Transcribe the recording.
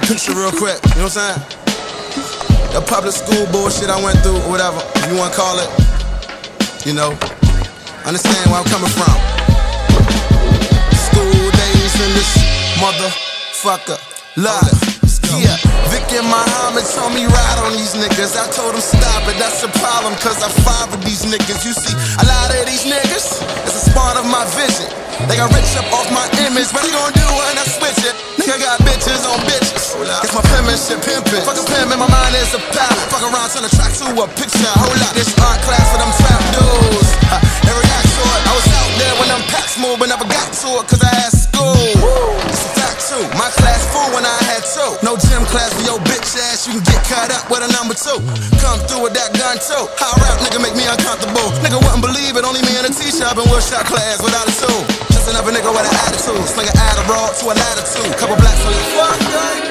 picture real quick, you know what I'm saying? The public school bullshit I went through, or whatever, if you wanna call it. You know, understand where I'm coming from. School days in this motherfucker life. Yeah, Vic and Muhammad told me ride on these niggas. I told them stop it, that's the problem, cause I fathered these niggas. You see, a lot of these niggas, it's a spawn of my vision. They got rich up off my image, what you gonna do when I switch it? Nigga got bitches on bitches. It's my penmanship pimpin'. Fuck a pimp in my mind is a pallet. Fuck around, turn the track to a picture. Hold up, this art class for them trap dudes. They react to it. I was out there when them packs moved, but never got to it, cause I had school. It's a fact too. My class full when I had two. No gym class for your bitch ass, you can get cut up with a number 2. Come through with that gun too. How rap nigga make me uncomfortable. Nigga wouldn't believe it, only me in a t-shirt and Woodshop class without a tool. Just another nigga with an attitude. Sling an Adderall to a latitude. Couple blacks on your fuck.